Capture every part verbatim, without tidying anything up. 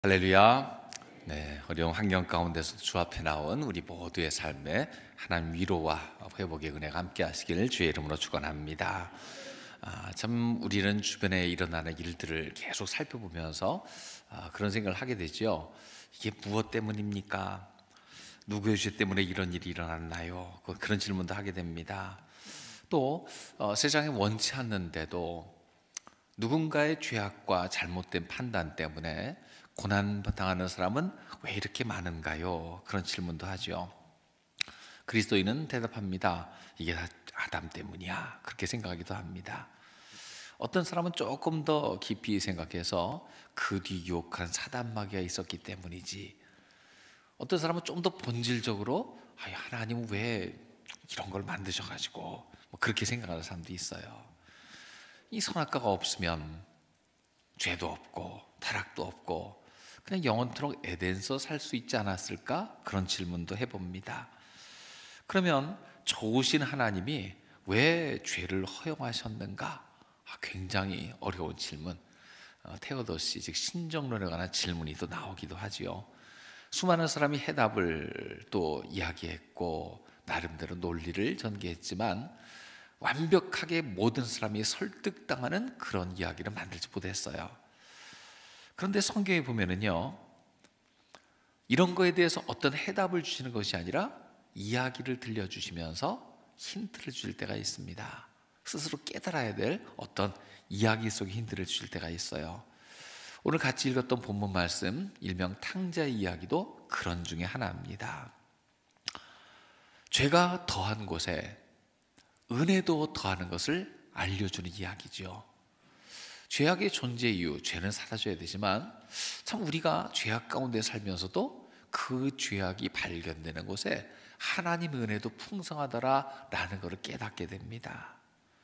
할렐루야. 네, 어려운 환경 가운데서도 주 앞에 나온 우리 모두의 삶에 하나님 위로와 회복의 은혜가 함께 하시기를 주의 이름으로 축원합니다. 아, 참 우리는 주변에 일어나는 일들을 계속 살펴보면서 아, 그런 생각을 하게 되죠. 이게 무엇 때문입니까? 누구의 죄 때문에 이런 일이 일어났나요? 그런 질문도 하게 됩니다. 또 어, 세상에 원치 않는데도 누군가의 죄악과 잘못된 판단 때문에 고난당하는 사람은 왜 이렇게 많은가요? 그런 질문도 하죠. 그리스도인은 대답합니다. 이게 다 아담 때문이야. 그렇게 생각하기도 합니다. 어떤 사람은 조금 더 깊이 생각해서 그 뒤 유혹한 사단 마귀가 있었기 때문이지. 어떤 사람은 좀 더 본질적으로 하나님은 왜 이런 걸 만드셔가지고 뭐 그렇게 생각하는 사람도 있어요. 이 선악과가 없으면 죄도 없고 타락도 없고 그냥 영원토록 에덴서 살 수 있지 않았을까? 그런 질문도 해봅니다. 그러면 좋으신 하나님이 왜 죄를 허용하셨는가? 아, 굉장히 어려운 질문. 어, 테오도시 즉 신정론에 관한 질문이 또 나오기도 하지요. 수많은 사람이 해답을 또 이야기했고 나름대로 논리를 전개했지만 완벽하게 모든 사람이 설득당하는 그런 이야기를 만들지 못했어요. 그런데 성경에 보면은요, 이런 거에 대해서 어떤 해답을 주시는 것이 아니라 이야기를 들려주시면서 힌트를 주실 때가 있습니다. 스스로 깨달아야 될 어떤 이야기 속에 힌트를 주실 때가 있어요. 오늘 같이 읽었던 본문 말씀 일명 탕자의 이야기도 그런 중에 하나입니다. 죄가 더한 곳에 은혜도 더하는 것을 알려주는 이야기죠. 죄악의 존재 이유, 죄는 사라져야 되지만 참 우리가 죄악 가운데 살면서도 그 죄악이 발견되는 곳에 하나님 은혜도 풍성하더라라는 것을 깨닫게 됩니다.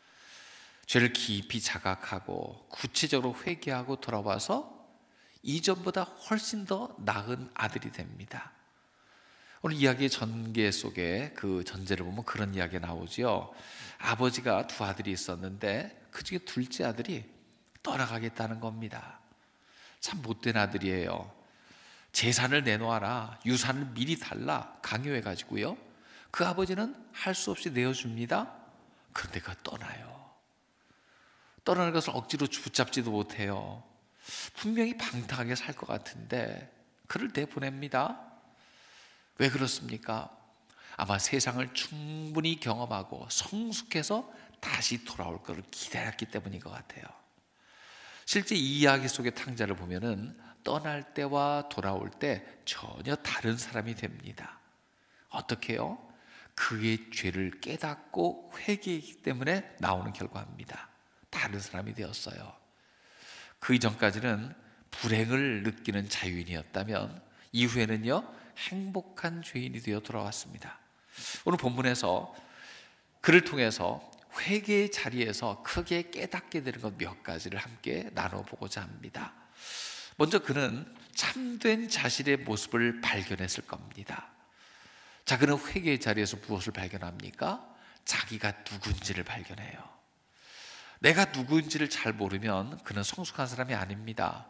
죄를 깊이 자각하고 구체적으로 회개하고 돌아와서 이전보다 훨씬 더 나은 아들이 됩니다. 오늘 이야기의 전개 속에 그 전제를 보면 그런 이야기가 나오죠. 아버지가 두 아들이 있었는데 그 중에 둘째 아들이 떠나가겠다는 겁니다. 참 못된 아들이에요. 재산을 내놓아라, 유산을 미리 달라 강요해가지고요, 그 아버지는 할 수 없이 내어줍니다. 그런데 그가 떠나요. 떠나는 것을 억지로 붙잡지도 못해요. 분명히 방탕하게 살 것 같은데 그를 내보냅니다. 왜 그렇습니까? 아마 세상을 충분히 경험하고 성숙해서 다시 돌아올 것을 기다렸기 때문인 것 같아요. 실제 이 이야기 속의 탕자를 보면은 떠날 때와 돌아올 때 전혀 다른 사람이 됩니다. 어떻게요? 그의 죄를 깨닫고 회개했기 때문에 나오는 결과입니다. 다른 사람이 되었어요. 그 이전까지는 불행을 느끼는 자유인이었다면 이후에는요, 행복한 죄인이 되어 돌아왔습니다. 오늘 본문에서 그를 통해서 회개의 자리에서 크게 깨닫게 되는 것 몇 가지를 함께 나눠보고자 합니다. 먼저 그는 참된 자신의 모습을 발견했을 겁니다. 자, 그는 회개의 자리에서 무엇을 발견합니까? 자기가 누군지를 발견해요. 내가 누군지를 잘 모르면 그는 성숙한 사람이 아닙니다.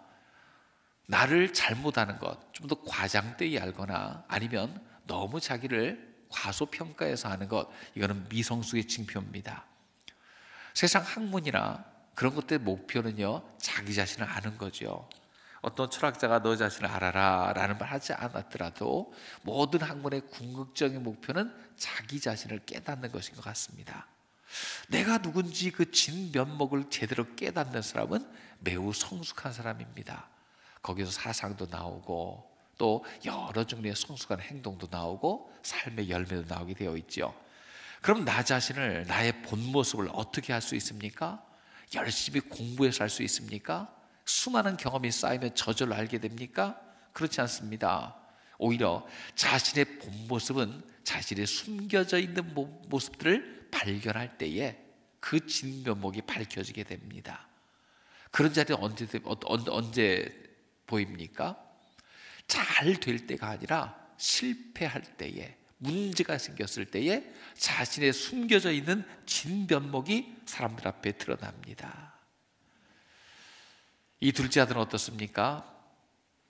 나를 잘못하는 것, 좀 더 과장되게 알거나 아니면 너무 자기를 과소평가해서 하는 것, 이거는 미성숙의 징표입니다. 세상 학문이나 그런 것들의 목표는요, 자기 자신을 아는 거죠. 어떤 철학자가 너 자신을 알아라 라는 말 하지 않았더라도 모든 학문의 궁극적인 목표는 자기 자신을 깨닫는 것인 것 같습니다. 내가 누군지 그 진면목을 제대로 깨닫는 사람은 매우 성숙한 사람입니다. 거기서 사상도 나오고 또 여러 종류의 성숙한 행동도 나오고 삶의 열매도 나오게 되어 있죠. 그럼 나 자신을, 나의 본 모습을 어떻게 할 수 있습니까? 열심히 공부해서 할 수 있습니까? 수많은 경험이 쌓이면 저절로 알게 됩니까? 그렇지 않습니다. 오히려 자신의 본 모습은 자신의 숨겨져 있는 모습들을 발견할 때에 그 진면목이 밝혀지게 됩니다. 그런 자리는 언제, 언제 보입니까? 잘 될 때가 아니라 실패할 때에, 문제가 생겼을 때에 자신의 숨겨져 있는 진면목이 사람들 앞에 드러납니다. 이 둘째 아들은 어떻습니까?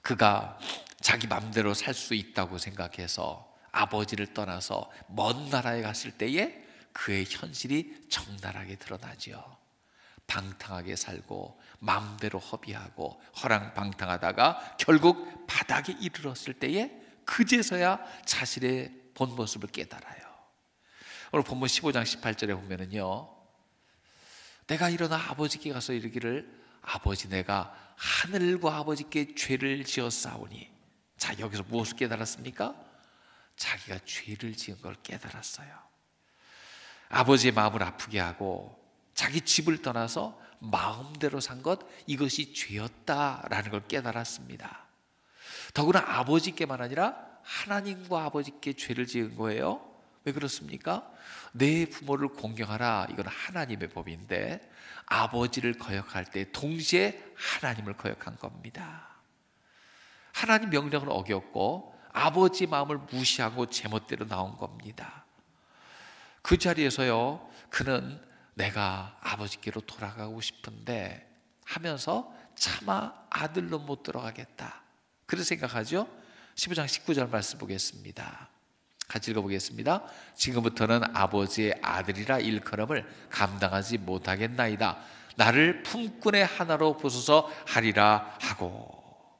그가 자기 맘대로 살 수 있다고 생각해서 아버지를 떠나서 먼 나라에 갔을 때에 그의 현실이 적나라하게 드러나지요. 방탕하게 살고 마음대로 허비하고 허랑방탕하다가 결국 바닥에 이르렀을 때에 그제서야 자신의 본 모습을 깨달아요. 오늘 본문 십오 장 십팔 절에 보면은요, 내가 일어나 아버지께 가서 이르기를 아버지, 내가 하늘과 아버지께 죄를 지었사오니. 자, 여기서 무엇을 깨달았습니까? 자기가 죄를 지은 걸 깨달았어요. 아버지의 마음을 아프게 하고 자기 집을 떠나서 마음대로 산 것, 이것이 죄였다라는 걸 깨달았습니다. 더구나 아버지께만 아니라 하나님과 아버지께 죄를 지은 거예요. 왜 그렇습니까? 내 부모를 공경하라, 이건 하나님의 법인데 아버지를 거역할 때 동시에 하나님을 거역한 겁니다. 하나님 명령을 어겼고 아버지 마음을 무시하고 제멋대로 나온 겁니다. 그 자리에서요, 그는 내가 아버지께로 돌아가고 싶은데 하면서 차마 아들로 못 들어가겠다, 그런 생각하죠. 십오 장 십구 절 말씀 보겠습니다. 같이 읽어보겠습니다. 지금부터는 아버지의 아들이라 일컬음을 감당하지 못하겠나이다. 나를 품꾼의 하나로 보소서 하리라 하고.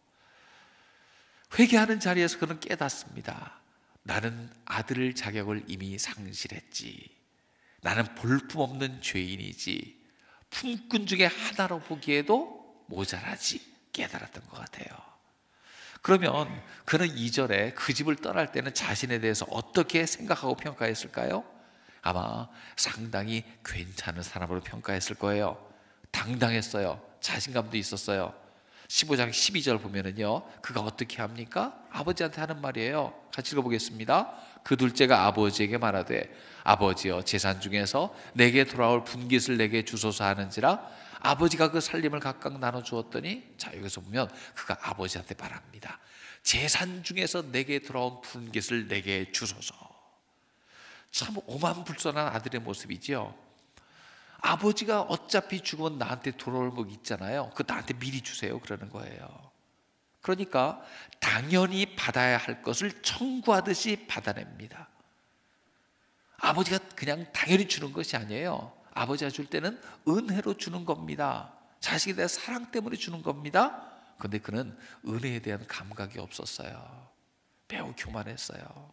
회개하는 자리에서 그는 깨닫습니다. 나는 아들 자격을 이미 상실했지. 나는 볼품없는 죄인이지. 품꾼 중에 하나로 보기에도 모자라지. 깨달았던 것 같아요. 그러면 그는 이 절에 그 집을 떠날 때는 자신에 대해서 어떻게 생각하고 평가했을까요? 아마 상당히 괜찮은 사람으로 평가했을 거예요. 당당했어요. 자신감도 있었어요. 십오 장 십이 절 보면은요, 그가 어떻게 합니까? 아버지한테 하는 말이에요. 같이 읽어보겠습니다. 그 둘째가 아버지에게 말하되 아버지여, 재산 중에서 내게 돌아올 분깃을 내게 주소서 하는지라. 아버지가 그 살림을 각각 나눠 주었더니, 자, 여기서 보면 그가 아버지한테 말합니다. 재산 중에서 내게 돌아온 분깃을 내게 주소서. 참 오만불선한 아들의 모습이지요. 아버지가 어차피 죽으면 나한테 돌아올 복 있잖아요. 그거 나한테 미리 주세요, 그러는 거예요. 그러니까 당연히 받아야 할 것을 청구하듯이 받아냅니다. 아버지가 그냥 당연히 주는 것이 아니에요. 아버지가 줄 때는 은혜로 주는 겁니다. 자식에 대한 사랑 때문에 주는 겁니다. 그런데 그는 은혜에 대한 감각이 없었어요. 매우 교만했어요.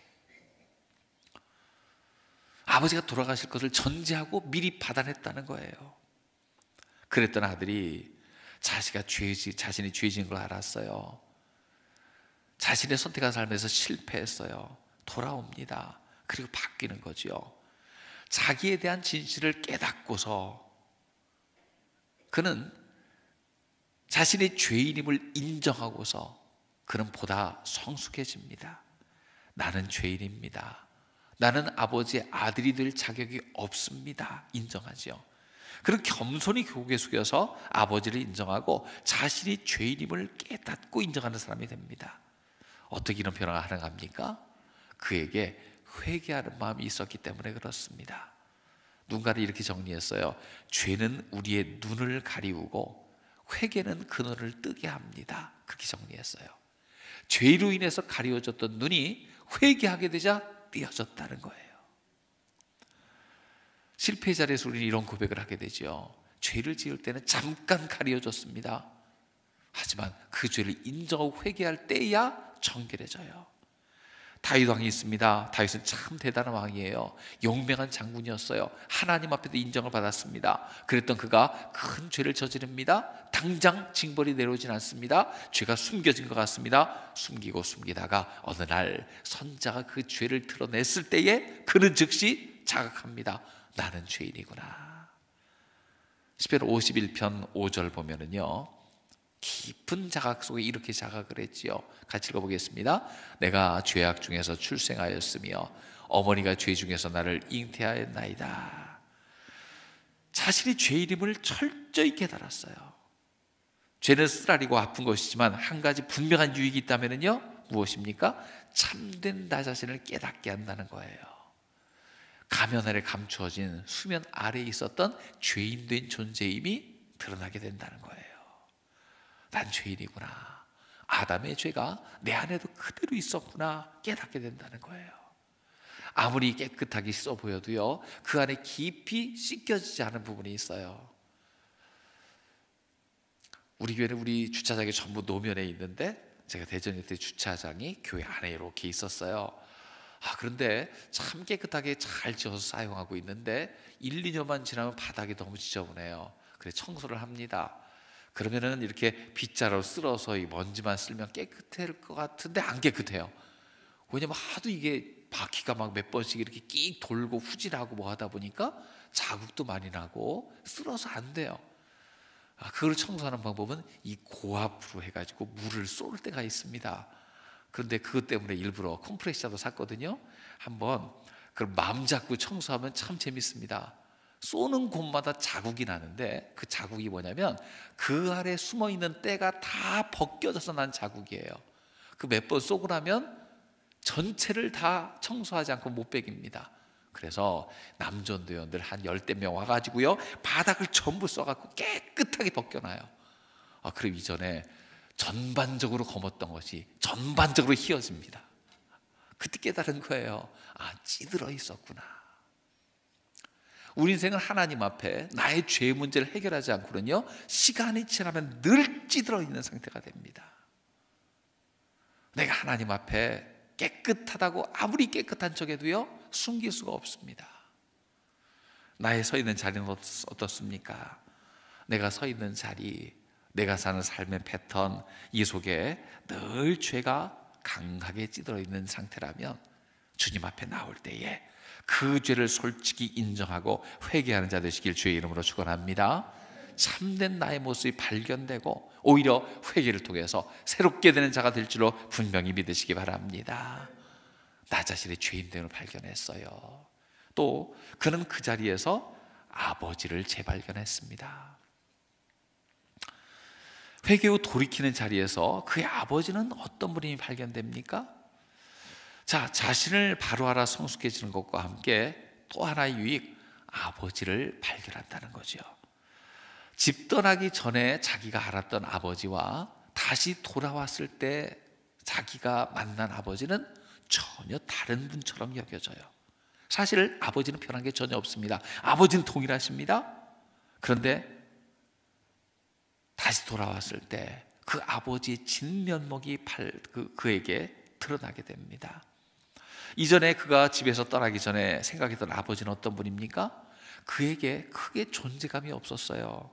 아버지가 돌아가실 것을 전제하고 미리 받아냈다는 거예요. 그랬던 아들이 자신이 죄, 자신이 죄진 걸 알았어요. 자신의 선택한 삶에서 실패했어요. 돌아옵니다. 그리고 바뀌는 거죠. 자기에 대한 진실을 깨닫고서 그는 자신의 죄인임을 인정하고서 그는 보다 성숙해집니다. 나는 죄인입니다. 나는 아버지의 아들이 될 자격이 없습니다. 인정하죠. 그런 겸손히 고개 숙여서 아버지를 인정하고 자신이 죄인임을 깨닫고 인정하는 사람이 됩니다. 어떻게 이런 변화가 가능합니까? 그에게 회개하는 마음이 있었기 때문에 그렇습니다. 누군가를 이렇게 정리했어요. 죄는 우리의 눈을 가리우고 회개는 그 눈을 뜨게 합니다. 그렇게 정리했어요. 죄로 인해서 가리워졌던 눈이 회개하게 되자 띄어졌다는 거예요. 실패의 자리에서 우리는 이런 고백을 하게 되죠. 죄를 지을 때는 잠깐 가려졌습니다. 하지만 그 죄를 인정하고 회개할 때야 정결해져요. 다윗 왕이 있습니다. 다윗은 참 대단한 왕이에요. 용맹한 장군이었어요. 하나님 앞에도 인정을 받았습니다. 그랬던 그가 큰 죄를 저지릅니다. 당장 징벌이 내려오진 않습니다. 죄가 숨겨진 것 같습니다. 숨기고 숨기다가 어느 날 선자가 그 죄를 드러냈을 때에 그는 즉시 자각합니다. 나는 죄인이구나. 시편 오십일 편 오 절 보면은요, 깊은 자각 속에 이렇게 자각을 했지요. 같이 읽어보겠습니다. 내가 죄악 중에서 출생하였으며 어머니가 죄 중에서 나를 잉태하였나이다. 자신이 죄인임을 철저히 깨달았어요. 죄는 쓰라리고 아픈 것이지만 한 가지 분명한 유익이 있다면요, 무엇입니까? 참된 나 자신을 깨닫게 한다는 거예요. 가면 아래 감추어진 수면 아래에 있었던 죄인된 존재임이 드러나게 된다는 거예요. 난 죄인이구나. 아담의 죄가 내 안에도 그대로 있었구나 깨닫게 된다는 거예요. 아무리 깨끗하게 씻어 보여도요, 그 안에 깊이 씻겨지지 않은 부분이 있어요. 우리 교회는 우리 주차장이 전부 노면에 있는데, 제가 대전에 때 주차장이 교회 안에 이렇게 있었어요. 아, 그런데 참 깨끗하게 잘 지어서 사용하고 있는데 일, 이 년만 지나면 바닥이 너무 지저분해요. 그래서 청소를 합니다. 그러면은 이렇게 빗자루 쓸어서 이 먼지만 쓸면 깨끗할 것 같은데 안 깨끗해요. 왜냐면 하도 이게 바퀴가 막 몇 번씩 이렇게 끽 돌고 후진하고 뭐 하다 보니까 자국도 많이 나고 쓸어서 안 돼요. 아, 그걸 청소하는 방법은 이 고압으로 해가지고 물을 쏠 때가 있습니다. 그런데 그것 때문에 일부러 컴프레셔도 샀거든요. 한번 그걸 마음 잡고 청소하면 참 재밌습니다. 쏘는 곳마다 자국이 나는데 그 자국이 뭐냐면 그 아래 숨어있는 때가 다 벗겨져서 난 자국이에요. 그 몇 번 쏘고 나면 전체를 다 청소하지 않고 못 빼깁니다. 그래서 남전도원들 한 열댓 명 와가지고요, 바닥을 전부 써갖고 깨끗하게 벗겨놔요. 아, 그리고 이전에 전반적으로 검었던 것이 전반적으로 휘어집니다. 그때 깨달은 거예요. 아, 찌들어 있었구나. 우리 인생은 하나님 앞에 나의 죄 문제를 해결하지 않고는요, 시간이 지나면 늘 찌들어 있는 상태가 됩니다. 내가 하나님 앞에 깨끗하다고 아무리 깨끗한 척해도요, 숨길 수가 없습니다. 나의 서 있는 자리는 어떻습니까? 내가 서 있는 자리, 내가 사는 삶의 패턴, 이 속에 늘 죄가 강하게 찌들어 있는 상태라면 주님 앞에 나올 때에 그 죄를 솔직히 인정하고 회개하는 자 되시길 주의 이름으로 축원합니다. 참된 나의 모습이 발견되고 오히려 회개를 통해서 새롭게 되는 자가 될 줄로 분명히 믿으시기 바랍니다. 나 자신의 죄인됨을 발견했어요. 또 그는 그 자리에서 아버지를 재발견했습니다. 회개 후 돌이키는 자리에서 그의 아버지는 어떤 분이 발견됩니까? 자, 자신을 바로 알아 성숙해지는 것과 함께 또 하나의 유익, 아버지를 발견한다는 거죠. 집 떠나기 전에 자기가 알았던 아버지와 다시 돌아왔을 때 자기가 만난 아버지는 전혀 다른 분처럼 여겨져요. 사실 아버지는 변한 게 전혀 없습니다. 아버지는 동일하십니다. 그런데 다시 돌아왔을 때 그 아버지의 진면목이 발, 그, 그에게 드러나게 됩니다. 이전에 그가 집에서 떠나기 전에 생각했던 아버지는 어떤 분입니까? 그에게 크게 존재감이 없었어요.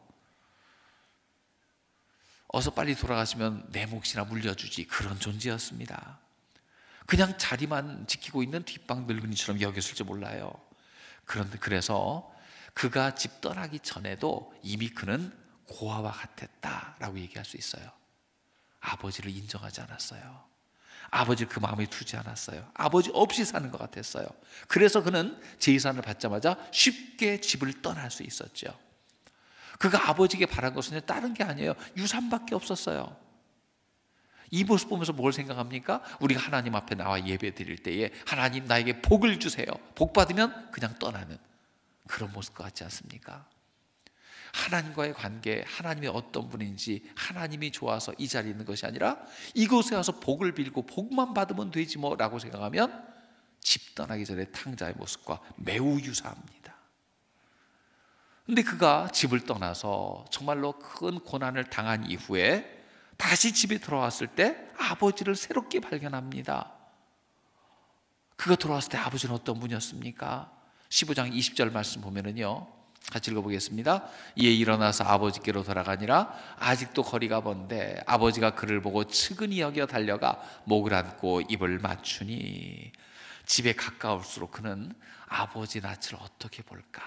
어서 빨리 돌아가시면 내 몫이나 물려주지, 그런 존재였습니다. 그냥 자리만 지키고 있는 뒷방 늙은이처럼 여겼을지 몰라요. 그런데 그래서 그가 집 떠나기 전에도 이미 그는 고아와 같았다라고 얘기할 수 있어요. 아버지를 인정하지 않았어요. 아버지를 그 마음에 두지 않았어요. 아버지 없이 사는 것 같았어요. 그래서 그는 제사를 받자마자 쉽게 집을 떠날 수 있었죠. 그가 아버지에게 바란 것은 다른 게 아니에요. 유산밖에 없었어요. 이 모습 보면서 뭘 생각합니까? 우리가 하나님 앞에 나와 예배 드릴 때에 하나님 나에게 복을 주세요, 복 받으면 그냥 떠나는 그런 모습 같지 않습니까? 하나님과의 관계, 하나님이 어떤 분인지, 하나님이 좋아서 이 자리에 있는 것이 아니라 이곳에 와서 복을 빌고 복만 받으면 되지 뭐 라고 생각하면 집 떠나기 전에 탕자의 모습과 매우 유사합니다. 근데 그가 집을 떠나서 정말로 큰 고난을 당한 이후에 다시 집에 돌아왔을 때 아버지를 새롭게 발견합니다. 그가 돌아왔을 때 아버지는 어떤 분이었습니까? 십오 장 이십 절 말씀 보면은요, 같이 읽어보겠습니다. 이에 일어나서 아버지께로 돌아가니라. 아직도 거리가 먼데 아버지가 그를 보고 측은히 여겨 달려가 목을 안고 입을 맞추니, 집에 가까울수록 그는 아버지 낯을 어떻게 볼까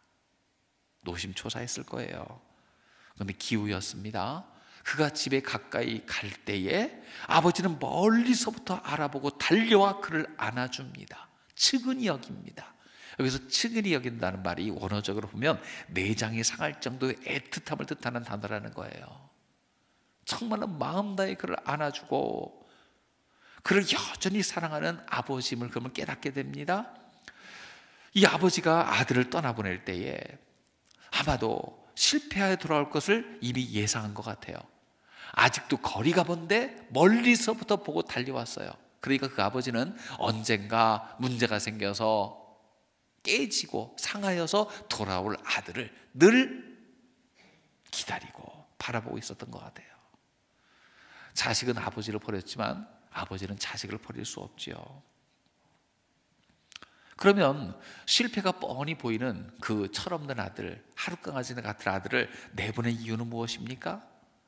노심초사했을 거예요. 그런데 기우였습니다. 그가 집에 가까이 갈 때에 아버지는 멀리서부터 알아보고 달려와 그를 안아줍니다. 측은히 여깁니다. 여기서 측은히 여긴다는 말이 원어적으로 보면 내장이 상할 정도의 애틋함을 뜻하는 단어라는 거예요. 정말로 마음 다해 그를 안아주고 그를 여전히 사랑하는 아버지임을 그러면 깨닫게 됩니다. 이 아버지가 아들을 떠나보낼 때에 아마도 실패하여 돌아올 것을 이미 예상한 것 같아요. 아직도 거리가 먼데 멀리서부터 보고 달려왔어요. 그러니까 그 아버지는 언젠가 문제가 생겨서 깨지고 상하여서 돌아올 아들을 늘 기다리고 바라보고 있었던 것 같아요. 자식은 아버지를 버렸지만 아버지는 자식을 버릴 수 없지요. 그러면 실패가 뻔히 보이는 그 철없는 아들, 하룻강아지 같은 아들을 내보낸 이유는 무엇입니까?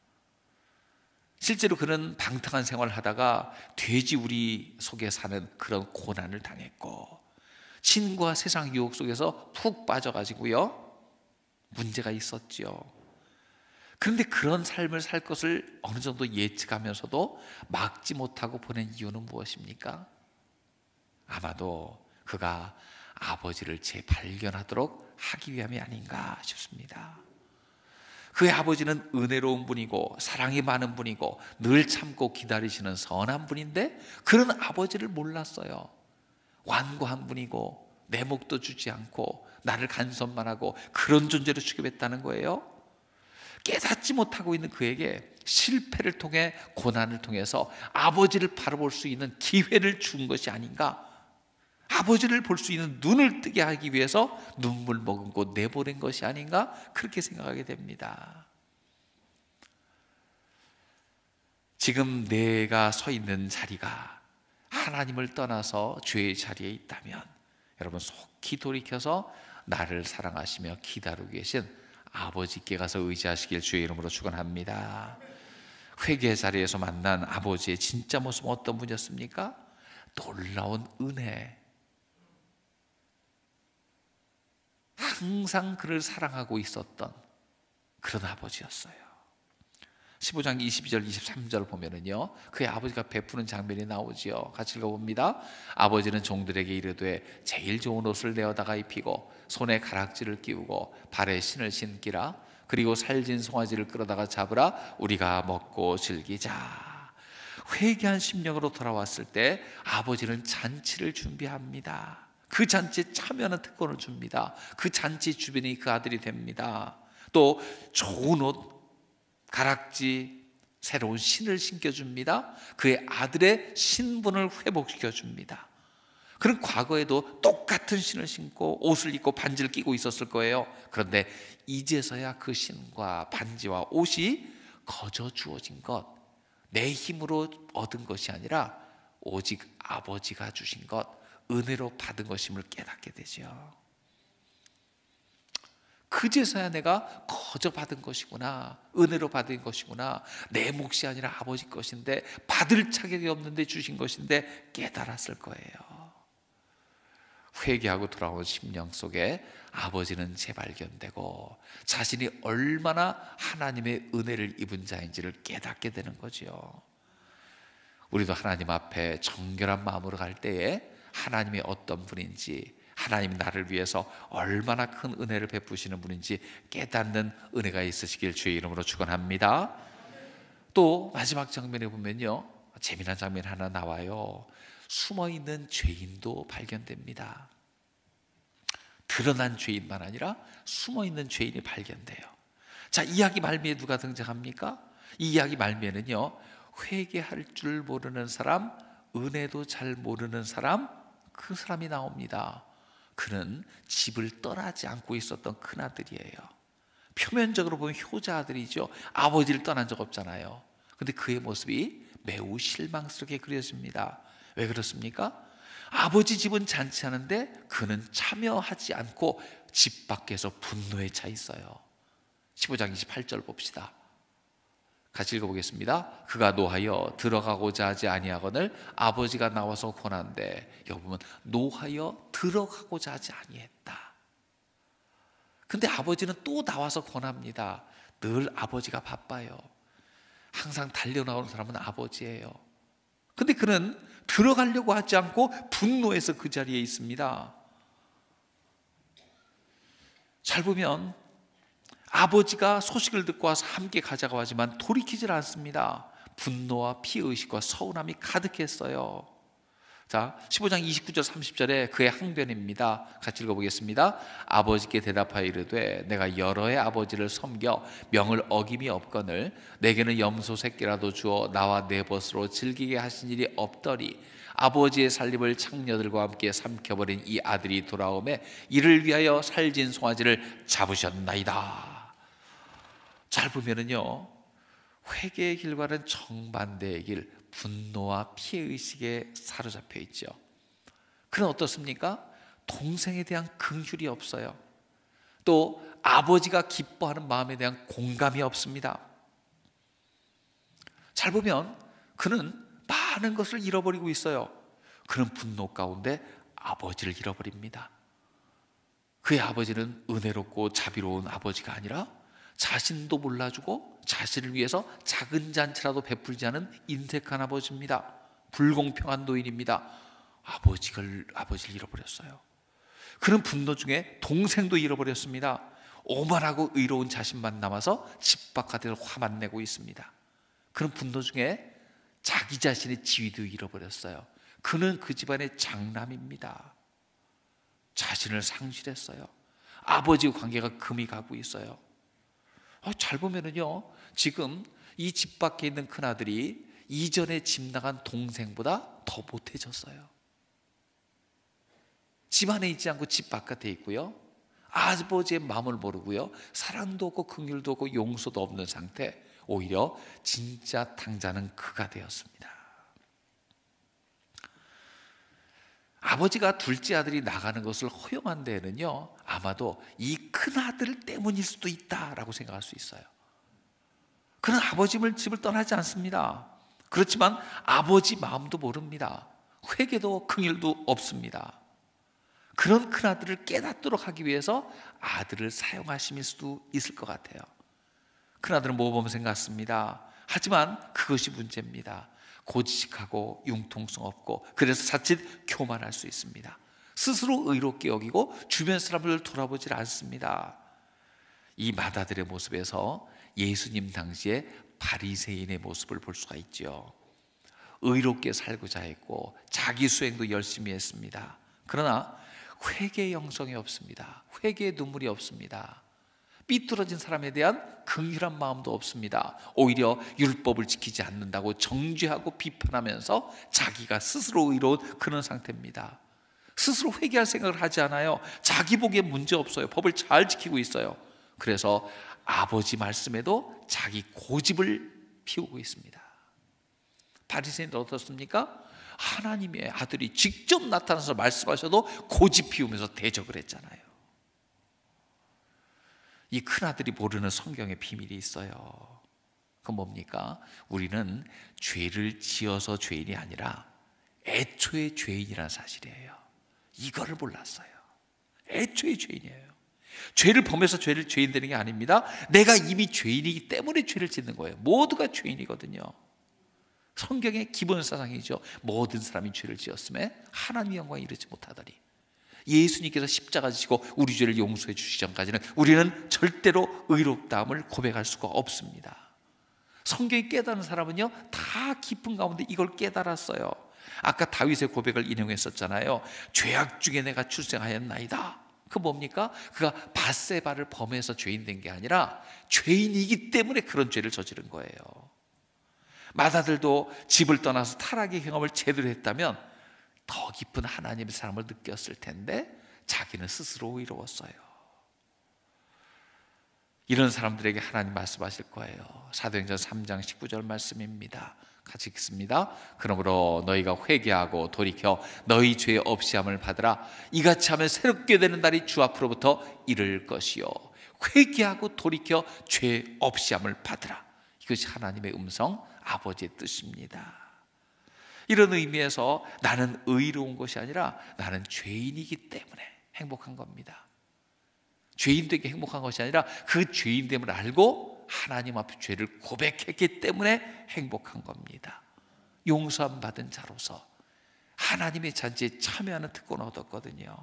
실제로 그는 방탕한 생활을 하다가 돼지우리 속에 사는 그런 고난을 당했고 친구와 세상 유혹 속에서 푹 빠져가지고요 문제가 있었지요. 그런데 그런 삶을 살 것을 어느 정도 예측하면서도 막지 못하고 보낸 이유는 무엇입니까? 아마도 그가 아버지를 재발견하도록 하기 위함이 아닌가 싶습니다. 그의 아버지는 은혜로운 분이고 사랑이 많은 분이고 늘 참고 기다리시는 선한 분인데 그런 아버지를 몰랐어요. 완고한 분이고 내 목도 주지 않고 나를 간섭만 하고 그런 존재로 취급했다는 거예요. 깨닫지 못하고 있는 그에게 실패를 통해 고난을 통해서 아버지를 바라볼 수 있는 기회를 준 것이 아닌가. 아버지를 볼 수 있는 눈을 뜨게 하기 위해서 눈물 머금고 내보낸 것이 아닌가 그렇게 생각하게 됩니다. 지금 내가 서 있는 자리가 하나님을 떠나서 죄의 자리에 있다면 여러분 속히 돌이켜서 나를 사랑하시며 기다리고 계신 아버지께 가서 의지하시길 주의 이름으로 축원합니다. 회개의 자리에서 만난 아버지의 진짜 모습은 어떤 분이었습니까? 놀라운 은혜, 항상 그를 사랑하고 있었던 그런 아버지였어요. 십오 장 이십이 절 이십삼 절 보면은요 그의 아버지가 베푸는 장면이 나오지요. 같이 읽어봅니다. 아버지는 종들에게 이르되 제일 좋은 옷을 내어다가 입히고 손에 가락지를 끼우고 발에 신을 신기라. 그리고 살진 송아지를 끌어다가 잡으라. 우리가 먹고 즐기자. 회개한 심령으로 돌아왔을 때 아버지는 잔치를 준비합니다. 그 잔치에 참여하는 특권을 줍니다. 그 잔치 주변이 그 아들이 됩니다. 또 좋은 옷, 가락지, 새로운 신을 신겨줍니다. 그의 아들의 신분을 회복시켜줍니다. 그런 과거에도 똑같은 신을 신고 옷을 입고 반지를 끼고 있었을 거예요. 그런데 이제서야 그 신과 반지와 옷이 거저 주어진 것, 내 힘으로 얻은 것이 아니라 오직 아버지가 주신 것, 은혜로 받은 것임을 깨닫게 되죠. 그제서야 내가 거저 받은 것이구나, 은혜로 받은 것이구나, 내 몫이 아니라 아버지 것인데 받을 자격이 없는데 주신 것인데 깨달았을 거예요. 회개하고 돌아온 심령 속에 아버지는 재발견되고 자신이 얼마나 하나님의 은혜를 입은 자인지를 깨닫게 되는 거죠. 우리도 하나님 앞에 정결한 마음으로 갈 때에 하나님이 어떤 분인지, 하나님이 나를 위해서 얼마나 큰 은혜를 베푸시는 분인지 깨닫는 은혜가 있으시길 주의 이름으로 축원합니다. 또 마지막 장면에 보면요, 재미난 장면 하나 나와요. 숨어있는 죄인도 발견됩니다. 드러난 죄인만 아니라 숨어있는 죄인이 발견돼요. 자, 이야기 말미에 누가 등장합니까? 이 이야기 말미에는요, 회개할 줄 모르는 사람, 은혜도 잘 모르는 사람, 그 사람이 나옵니다. 그는 집을 떠나지 않고 있었던 큰아들이에요. 표면적으로 보면 효자 아들이죠. 아버지를 떠난 적 없잖아요. 근데 그의 모습이 매우 실망스럽게 그려집니다. 왜 그렇습니까? 아버지 집은 잔치하는데 그는 참여하지 않고 집 밖에서 분노에 차 있어요. 십오 장 이십팔 절 봅시다. 같이 읽어보겠습니다. 그가 노하여 들어가고자 하지 아니하거늘 아버지가 나와서 권한대. 여기 보면 노하여 들어가고자 하지 아니했다. 근데 아버지는 또 나와서 권합니다. 늘 아버지가 바빠요. 항상 달려나오는 사람은 아버지예요. 근데 그는 들어가려고 하지 않고 분노해서 그 자리에 있습니다. 잘 보면 아버지가 소식을 듣고 와서 함께 가자고 하지만 돌이키질 않습니다. 분노와 피의식과 서운함이 가득했어요. 자, 십오 장 이십구 절 삼십 절에 그의 항변입니다. 같이 읽어보겠습니다. 아버지께 대답하여 이르되 내가 여러 해 아버지를 섬겨 명을 어김이 없거늘 내게는 염소 새끼라도 주어 나와 내 벗으로 즐기게 하신 일이 없더니 아버지의 살림을 창녀들과 함께 삼켜버린 이 아들이 돌아오매 이를 위하여 살진 송아지를 잡으셨나이다. 잘 보면은요, 회개의 길과는 정반대의 길, 분노와 피해의식에 사로잡혀 있죠. 그는 어떻습니까? 동생에 대한 긍휼이 없어요. 또 아버지가 기뻐하는 마음에 대한 공감이 없습니다. 잘 보면 그는 많은 것을 잃어버리고 있어요. 그는 분노 가운데 아버지를 잃어버립니다. 그의 아버지는 은혜롭고 자비로운 아버지가 아니라 자신도 몰라주고 자신을 위해서 작은 잔치라도 베풀지 않은 인색한 아버지입니다. 불공평한 노인입니다. 아버지를, 아버지를 잃어버렸어요. 그는 분노 중에 동생도 잃어버렸습니다. 오만하고 의로운 자신만 남아서 집 바깥에서 화만 내고 있습니다. 그는 분노 중에 자기 자신의 지위도 잃어버렸어요. 그는 그 집안의 장남입니다. 자신을 상실했어요. 아버지와 관계가 금이 가고 있어요. 잘 보면은요, 지금 이 집 밖에 있는 큰아들이 이전에 집 나간 동생보다 더 못해졌어요. 집 안에 있지 않고 집 바깥에 있고요, 아버지의 마음을 모르고요, 사랑도 없고 긍휼도 없고 용서도 없는 상태. 오히려 진짜 당자는 그가 되었습니다. 아버지가 둘째 아들이 나가는 것을 허용한 데에는요, 아마도 이 큰아들 때문일 수도 있다라고 생각할 수 있어요. 그는 아버지를 집을 떠나지 않습니다. 그렇지만 아버지 마음도 모릅니다. 회개도 긍휼도 없습니다. 그런 큰아들을 깨닫도록 하기 위해서 아들을 사용하심일 수도 있을 것 같아요. 큰아들은 모범생 같습니다. 하지만 그것이 문제입니다. 고지식하고 융통성 없고, 그래서 자칫 교만할 수 있습니다. 스스로 의롭게 여기고 주변 사람을 돌아보질 않습니다. 이 맏아들의 모습에서 예수님 당시에 바리새인의 모습을 볼 수가 있죠. 의롭게 살고자 했고 자기 수행도 열심히 했습니다. 그러나 회개의 영성이 없습니다. 회개의 눈물이 없습니다. 삐뚤어진 사람에 대한 긍휼한 마음도 없습니다. 오히려 율법을 지키지 않는다고 정죄하고 비판하면서 자기가 스스로 의로운 그런 상태입니다. 스스로 회개할 생각을 하지 않아요. 자기 보기에 문제 없어요. 법을 잘 지키고 있어요. 그래서 아버지 말씀에도 자기 고집을 피우고 있습니다. 바리새인들 어떻습니까? 하나님의 아들이 직접 나타나서 말씀하셔도 고집 피우면서 대적을 했잖아요. 이 큰아들이 모르는 성경의 비밀이 있어요. 그건 뭡니까? 우리는 죄를 지어서 죄인이 아니라 애초에 죄인이라는 사실이에요. 이거를 몰랐어요. 애초에 죄인이에요. 죄를 범해서 죄를 죄인 되는 게 아닙니다. 내가 이미 죄인이기 때문에 죄를 짓는 거예요. 모두가 죄인이거든요. 성경의 기본 사상이죠. 모든 사람이 죄를 지었음에 하나님의 영광에 이르지 못하더니, 예수님께서 십자가 지시고 우리 죄를 용서해 주시기 전까지는 우리는 절대로 의롭다함을 고백할 수가 없습니다. 성경이 깨달은 사람은요, 다 깊은 가운데 이걸 깨달았어요. 아까 다윗의 고백을 인용했었잖아요. 죄악 중에 내가 출생하였나이다. 그 뭡니까? 그가 밧세바를 범해서 죄인 된 게 아니라 죄인이기 때문에 그런 죄를 저지른 거예요. 맏아들도 집을 떠나서 타락의 경험을 제대로 했다면 더 깊은 하나님의 사랑을 느꼈을 텐데 자기는 스스로 의로웠어요. 이런 사람들에게 하나님 말씀하실 거예요. 사도행전 삼 장 십구 절 말씀입니다. 같이 읽습니다. 그러므로 너희가 회개하고 돌이켜 너희 죄 없이함을 받으라. 이같이 하면 새롭게 되는 날이 주 앞으로부터 이를 것이요. 회개하고 돌이켜 죄 없이함을 받으라. 이것이 하나님의 음성, 아버지의 뜻입니다. 이런 의미에서 나는 의로운 것이 아니라 나는 죄인이기 때문에 행복한 겁니다. 죄인 되게 행복한 것이 아니라 그 죄인됨을 알고 하나님 앞에 죄를 고백했기 때문에 행복한 겁니다. 용서함 받은 자로서 하나님의 잔치에 참여하는 특권을 얻었거든요.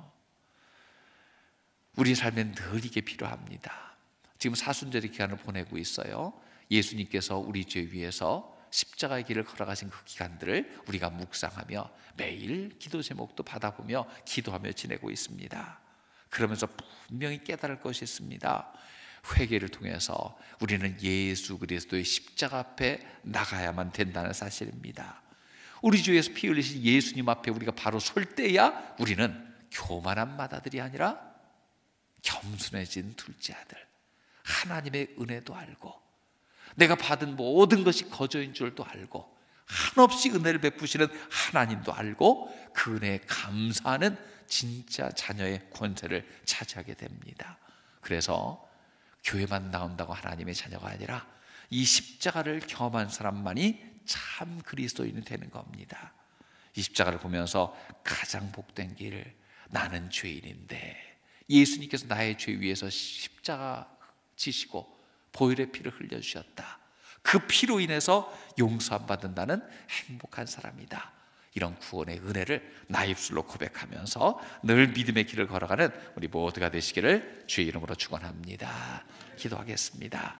우리 삶엔 늘 이게 필요합니다. 지금 사순절의 기간을 보내고 있어요. 예수님께서 우리 죄 위해서 십자가의 길을 걸어가신 그 기간들을 우리가 묵상하며 매일 기도 제목도 받아보며 기도하며 지내고 있습니다. 그러면서 분명히 깨달을 것이 있습니다. 회개를 통해서 우리는 예수 그리스도의 십자가 앞에 나가야만 된다는 사실입니다. 우리 주 예수 피 흘리신 예수님 앞에 우리가 바로 설 때야 우리는 교만한 맏아들이 아니라 겸손해진 둘째 아들, 하나님의 은혜도 알고 내가 받은 모든 것이 거저인 줄도 알고 한없이 은혜를 베푸시는 하나님도 알고 그 은혜에 감사하는 진짜 자녀의 권세를 차지하게 됩니다. 그래서 교회만 나온다고 하나님의 자녀가 아니라 이 십자가를 경험한 사람만이 참 그리스도인이 되는 겁니다. 이 십자가를 보면서 가장 복된 길, 나는 죄인인데 예수님께서 나의 죄 위에서 십자가 지시고 보혈의 피를 흘려주셨다. 그 피로 인해서 용서함 받는다는 행복한 사람이다. 이런 구원의 은혜를 나의 입술로 고백하면서 늘 믿음의 길을 걸어가는 우리 모두가 되시기를 주의 이름으로 축원합니다. 기도하겠습니다.